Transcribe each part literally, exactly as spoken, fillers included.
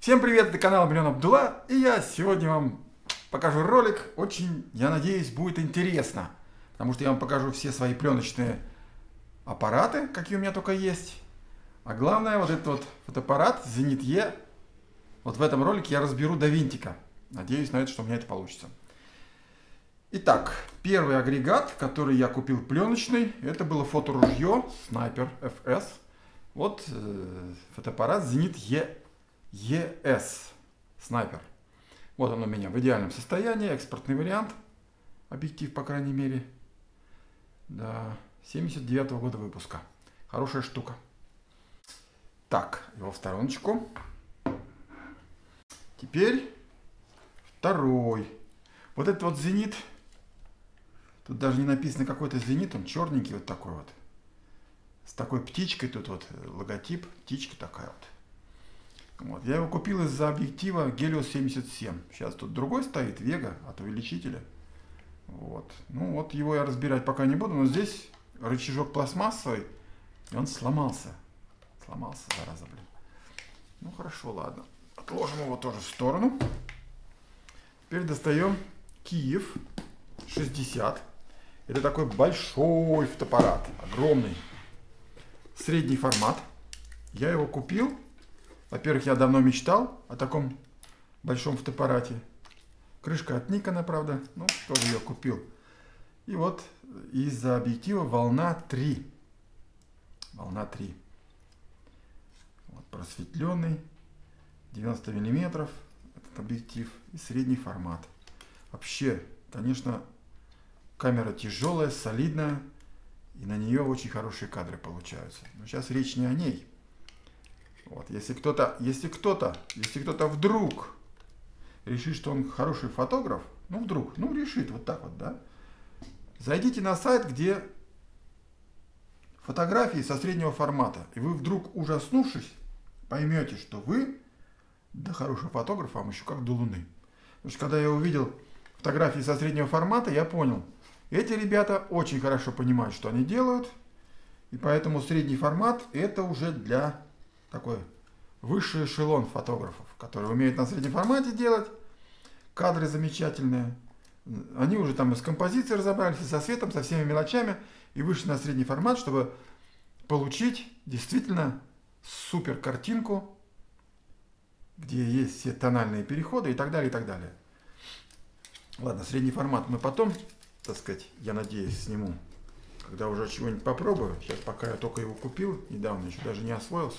Всем привет, это канал Миллион Абдулла, и я сегодня вам покажу ролик, очень, я надеюсь, будет интересно, потому что я вам покажу все свои пленочные аппараты, какие у меня только есть, а главное, вот этот вот фотоаппарат Zenit E, вот в этом ролике я разберу до винтика, надеюсь на это, что у меня это получится. Итак, первый агрегат, который я купил пленочный, это было фоторужье Sniper эф эс, вот э, фотоаппарат Zenit E. и эс Sniper. Вот он у меня в идеальном состоянии, экспортный вариант, объектив, по крайней мере, да, семьдесят девятого года выпуска. Хорошая штука. Так, его в стороночку. Теперь второй. Вот этот вот Zenit, тут даже не написано какой-то Zenit, он черненький вот такой вот, с такой птичкой, тут вот логотип, птичка такая вот. Вот. Я его купил из-за объектива Helios семьдесят семь. Сейчас тут другой стоит, Vega от увеличителя. Вот. Ну вот его я разбирать пока не буду, но здесь рычажок пластмассовый, и он сломался. Сломался, зараза, блин. Ну хорошо, ладно. Отложим его тоже в сторону. Теперь достаем Киев шестьдесят. Это такой большой фотоаппарат, огромный. Средний формат. Я его купил. Во-первых, я давно мечтал о таком большом фотоаппарате. Крышка от Никона, правда, ну, тоже ее купил. И вот из-за объектива волна три. Волна три. Вот, просветленный, девяносто миллиметров этот объектив и средний формат. Вообще, конечно, камера тяжелая, солидная, и на нее очень хорошие кадры получаются. Но сейчас речь не о ней. Вот, если кто-то, если кто-то, если кто-то вдруг решит, что он хороший фотограф, ну вдруг, ну решит вот так вот, да, зайдите на сайт, где фотографии со среднего формата, и вы вдруг, ужаснувшись, поймете, что вы, да хороший фотограф, вам еще как до луны. Потому что когда я увидел фотографии со среднего формата, я понял, эти ребята очень хорошо понимают, что они делают, и поэтому средний формат это уже для такой высший эшелон фотографов, которые умеют на среднем формате делать, кадры замечательные. Они уже там и с композицией разобрались, и со светом, со всеми мелочами, и вышли на средний формат, чтобы получить действительно супер картинку, где есть все тональные переходы и так далее, и так далее. Ладно, средний формат мы потом, так сказать, я надеюсь, сниму, когда уже чего-нибудь попробую. Сейчас пока я только его купил, недавно еще даже не освоился.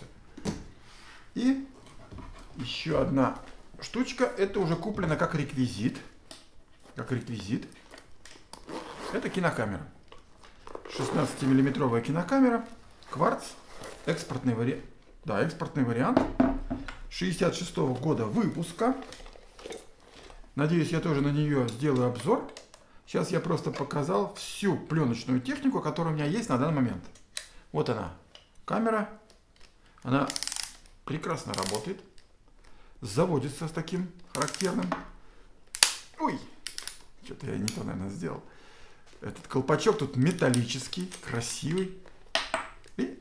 И еще одна штучка, это уже куплено как реквизит. Как реквизит. Это кинокамера. шестнадцатимиллиметровая кинокамера. Кварц. Экспортный вариант. Да, экспортный вариант. шестьдесят шестого года выпуска. Надеюсь, я тоже на нее сделаю обзор. Сейчас я просто показал всю пленочную технику, которая у меня есть на данный момент. Вот она. Камера. Она прекрасно работает, заводится с таким характерным. Ой, что-то я не то, наверное, сделал. Этот колпачок тут металлический, красивый. И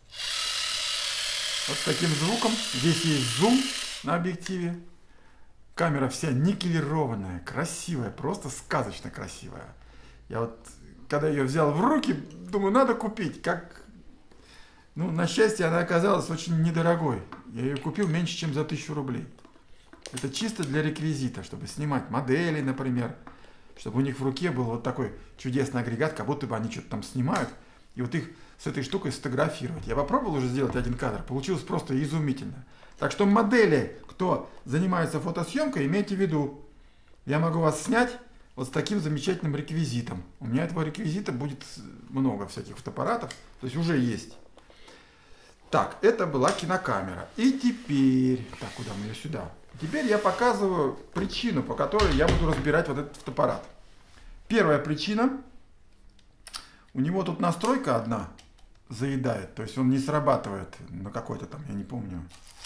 вот с таким звуком. Здесь есть зум на объективе. Камера вся никелированная, красивая, просто сказочно красивая. Я вот, когда ее взял в руки, думаю, надо купить, как... Ну, на счастье, она оказалась очень недорогой. Я ее купил меньше, чем за тысячу рублей. Это чисто для реквизита, чтобы снимать модели, например. Чтобы у них в руке был вот такой чудесный агрегат, как будто бы они что-то там снимают. И вот их с этой штукой сфотографировать. Я попробовал уже сделать один кадр. Получилось просто изумительно. Так что модели, кто занимается фотосъемкой, имейте в виду. Я могу вас снять вот с таким замечательным реквизитом. У меня этого реквизита будет много всяких фотоаппаратов. То есть уже есть. Так, это была кинокамера. И теперь... Так, куда мы ее сюда? Теперь я показываю причину, по которой я буду разбирать вот этот фотоаппарат. Первая причина. У него тут настройка одна заедает. То есть он не срабатывает на какой-то там, я не помню.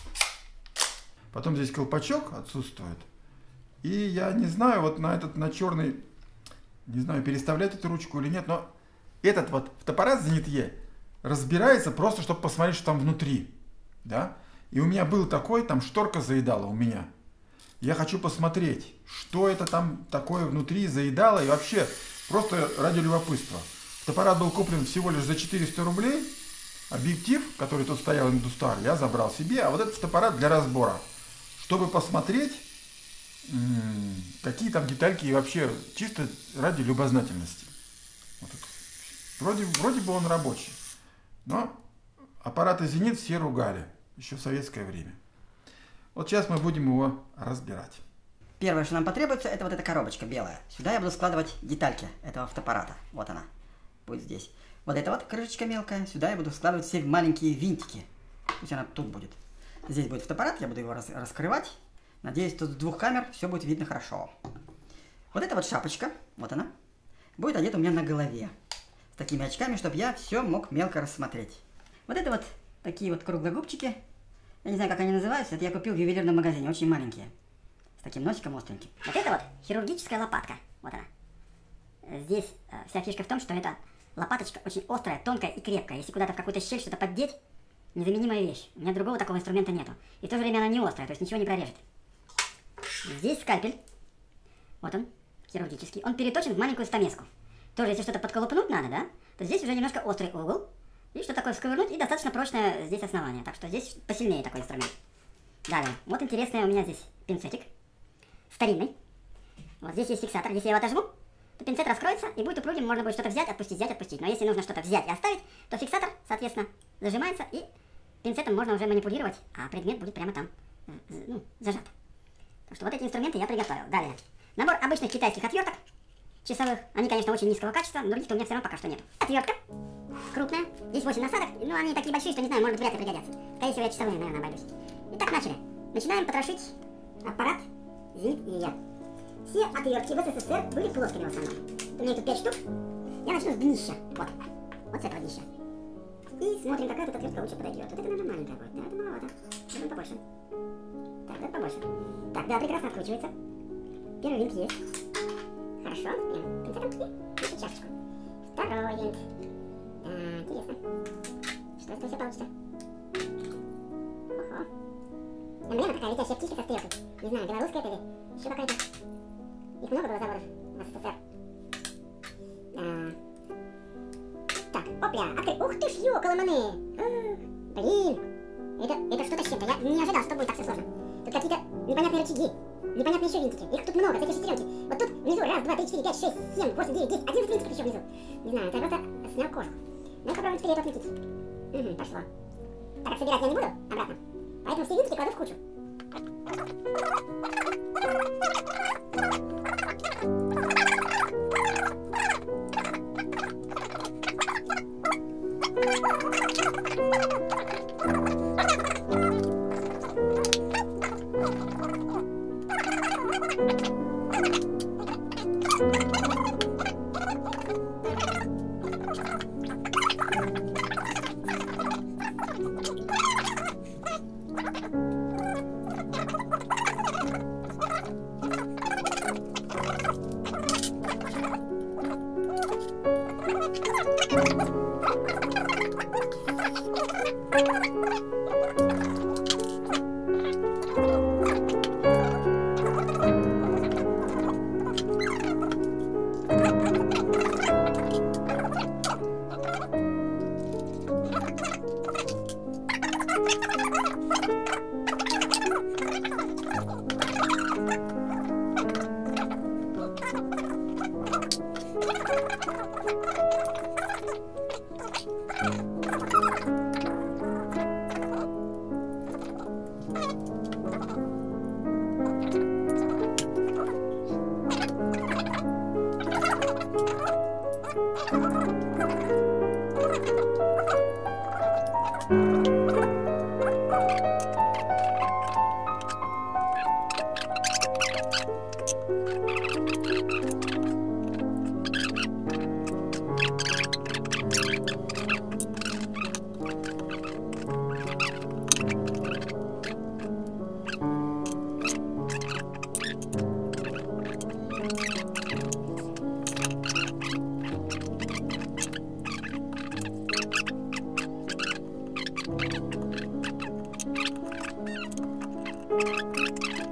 Потом здесь колпачок отсутствует. И я не знаю, вот на этот, на черный... Не знаю, переставлять эту ручку или нет, но этот вот фотоаппарат Zenit E разбирается просто, чтобы посмотреть, что там внутри. Да? И у меня был такой, там шторка заедала у меня. Я хочу посмотреть, что это там такое внутри заедало. И вообще, просто ради любопытства. Фотоаппарат был куплен всего лишь за четыреста рублей. Объектив, который тут стоял Индустар, я забрал себе. А вот этот фотоаппарат для разбора. Чтобы посмотреть, какие там детальки и вообще чисто ради любознательности. Вот вроде, вроде бы он рабочий. Но аппараты «Зенит» все ругали. Еще в советское время. Вот сейчас мы будем его разбирать. Первое, что нам потребуется, это вот эта коробочка белая. Сюда я буду складывать детальки этого фотоаппарата. Вот она. Будет здесь. Вот эта вот крышечка мелкая. Сюда я буду складывать все маленькие винтики. Пусть она тут будет. Здесь будет фотоаппарат. Я буду его раз раскрывать. Надеюсь, тут с двух камер все будет видно хорошо. Вот эта вот шапочка. Вот она. Будет одета у меня на голове. С такими очками, чтобы я все мог мелко рассмотреть. Вот это вот такие вот круглогубчики. Я не знаю, как они называются. Это я купил в ювелирном магазине. Очень маленькие. С таким носиком остреньким. Вот это вот хирургическая лопатка. Вот она. Здесь э, вся фишка в том, что эта лопаточка очень острая, тонкая и крепкая. Если куда-то в какую-то щель что-то поддеть, незаменимая вещь. У меня другого такого инструмента нету. И в то же время она не острая, то есть ничего не прорежет. Здесь скальпель. Вот он, хирургический. Он переточен в маленькую стамеску. Тоже, если что-то подколупнуть надо, да, то здесь уже немножко острый угол. И что такое всковырнуть, и достаточно прочное здесь основание. Так что здесь посильнее такой инструмент. Далее, вот интересный у меня здесь пинцетик. Старинный. Вот здесь есть фиксатор. Если я его отожму, то пинцет раскроется и будет упругим. Можно будет что-то взять, отпустить, взять, отпустить. Но если нужно что-то взять и оставить, то фиксатор, соответственно, зажимается, и пинцетом можно уже манипулировать, а предмет будет прямо там, ну, зажат. Так что вот эти инструменты я приготовил. Далее, набор обычных китайских отверток часовых. Они, конечно, очень низкого качества, но других-то у меня все равно пока что нет. Отвертка крупная. Здесь восемь насадок, но они такие большие, что не знаю, может быть, вряд ли пригодятся. Скорее всего, я часовыми, наверное, обойдусь. Итак, начали. Начинаем потрошить аппарат «Зенит» и я. Все отвертки в СССР были плоскими в основном. У меня тут пять штук. Я начну с днища. Вот. Вот с этого днища. И смотрим, какая тут отвертка лучше подойдет. Вот это, наверное, маленькая будет. Да, это маловато. Нужно побольше. Так, это побольше. Так, да, прекрасно откручивается. Первый винт есть. Хорошо. Берем пинцетом и пишем чашечку. Второй винт. Да, интересно. Что это все получится? Ого. Эмблема такая летящая птичка со стрелкой. Не знаю, белорусская это или еще какая-то. Их много было заводов в СССР. Да. Так, опля, открыть. Ух ты ж, ёкаламаны. Блин. Это, это что-то с чем-то. Я не ожидал, что будет так все сложно. Тут какие-то непонятные рычаги. Непонятные еще винтики. Их тут много, эти шестеренки. Вот тут внизу раз, два, три, четыре, пять, шесть, семь, восемь, девять, десять. Одиннадцать винтиков еще внизу. Не знаю, это я просто снял кожу. Ну, попробуем теперь это отвинтить. Угу, пошло. Так как собирать я не буду обратно. Поэтому все винтики кладу в кучу.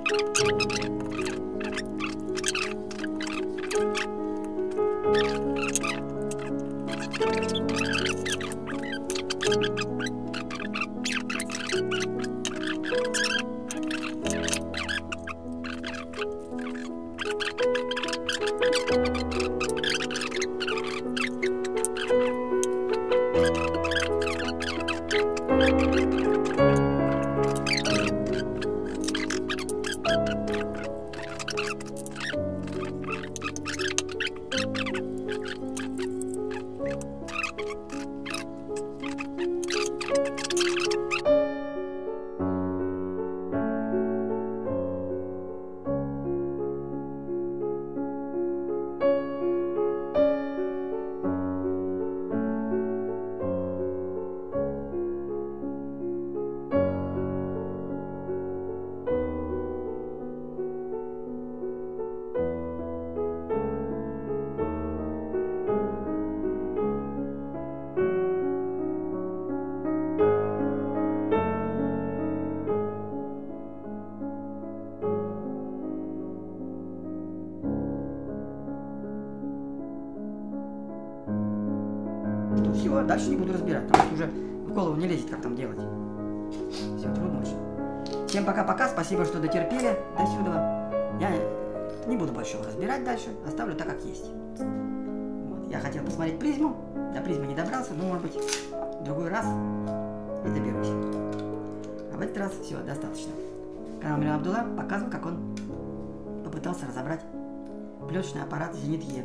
Все, дальше не буду разбирать, потому что уже в голову не лезет, как там делать. Все, трудно очень. Всем пока-пока, спасибо, что дотерпели до сюда. Я не буду больше его разбирать дальше, оставлю так, как есть. Вот. Я хотел посмотреть призму, до призмы не добрался, но, может быть, в другой раз и доберусь. А в этот раз все, достаточно. Канал Мирон Абдулла показывал, как он попытался разобрать пленочный аппарат Зенит Е.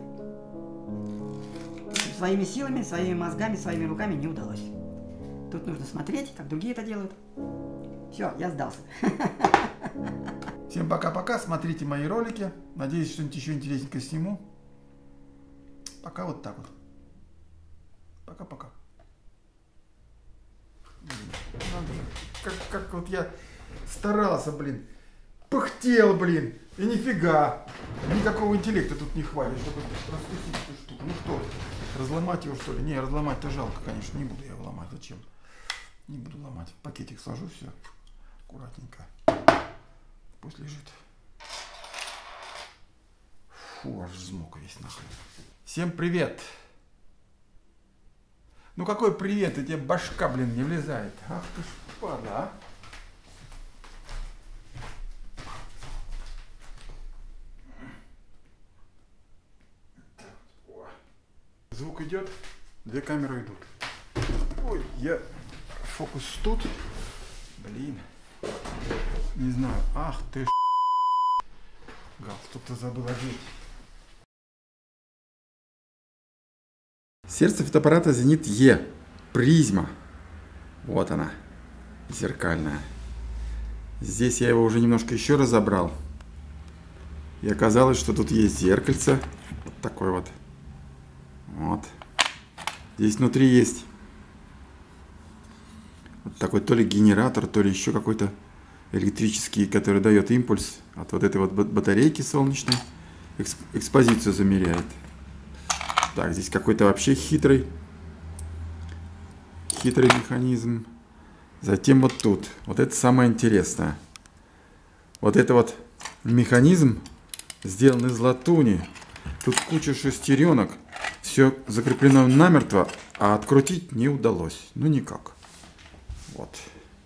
Своими силами, своими мозгами, своими руками не удалось. Тут нужно смотреть, как другие это делают. Все, я сдался. Всем пока-пока, смотрите мои ролики. Надеюсь, что-нибудь еще интересненькое сниму. Пока вот так вот. Пока-пока. Как, как вот я старался, блин. Пыхтел, блин. И нифига. Никакого интеллекта тут не хватит, чтобы распустить эту штуку. Ну что, разломать его, что ли? Не, разломать-то жалко, конечно. Не буду я его ломать. Зачем? Не буду ломать. В пакетик сложу, все. Аккуратненько. Пусть лежит. Фу, аж взмок весь нахрен. Всем привет. Ну какой привет? И тебе башка, блин, не влезает. Ах ты ж падла, а. Звук идет, две камеры идут. Ой, я фокус тут. Блин. Не знаю. Ах ты ж. Галстук-то забыл одеть. Сердце фотоаппарата Зенит Е. Призма. Вот она. Зеркальная. Здесь я его уже немножко еще разобрал. И оказалось, что тут есть зеркальце. Вот такой вот. Вот. Здесь внутри есть вот такой то ли генератор, то ли еще какой-то электрический, который дает импульс от вот этой вот батарейки солнечной. Эксп экспозицию замеряет. Так, здесь какой-то вообще хитрый, хитрый механизм. Затем вот тут. Вот это самое интересное. Вот это вот механизм сделан из латуни. Тут куча шестеренок. Все закреплено намертво, а открутить не удалось. Ну никак. Вот.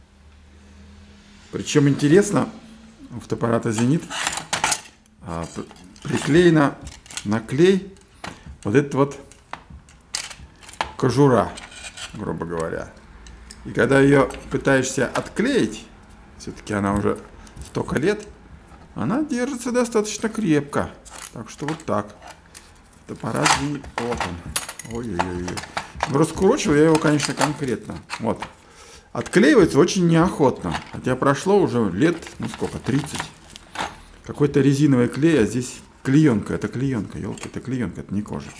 Причем интересно, у фотоаппарата Зенит а, приклеена на клей вот эта вот кожура, грубо говоря. И когда ее пытаешься отклеить, все-таки она уже столько лет, она держится достаточно крепко. Так что вот так. Фотоаппарат Зенит, вот он. Ой-ой-ой. Ну, раскручиваю я его, конечно, конкретно. Вот. Отклеивается очень неохотно. Хотя прошло уже лет, ну сколько, тридцать. Какой-то резиновый клей, а здесь клеенка. Это клеенка, елки, это клеенка, это не кожа.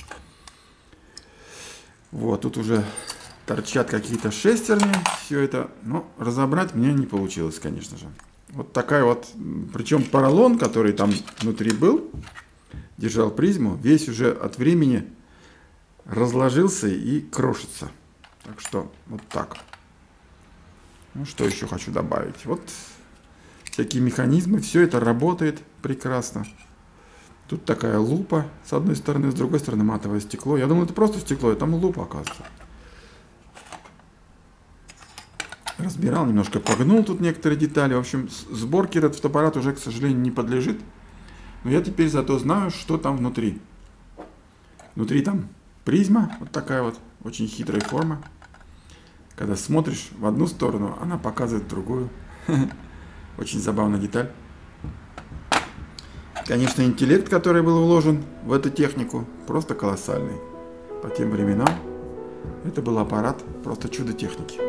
Вот, тут уже торчат какие-то шестерни. Все это, но разобрать мне не получилось, конечно же. Вот такая вот, причем поролон, который там внутри был, держал призму, весь уже от времени разложился и крошится. Так что вот так. Ну, что еще хочу добавить. Вот всякие механизмы. Все это работает прекрасно. Тут такая лупа с одной стороны, с другой стороны матовое стекло. Я думал, это просто стекло, а там лупа, оказывается. Разбирал, немножко погнул тут некоторые детали. В общем, сборке этот фотоаппарат уже, к сожалению, не подлежит. Но я теперь зато знаю, что там внутри. Внутри там призма, вот такая вот, очень хитрая форма. Когда смотришь в одну сторону, она показывает в другую. Очень забавная деталь. Конечно, интеллект, который был вложен в эту технику, просто колоссальный. По тем временам это был аппарат, просто чудо техники.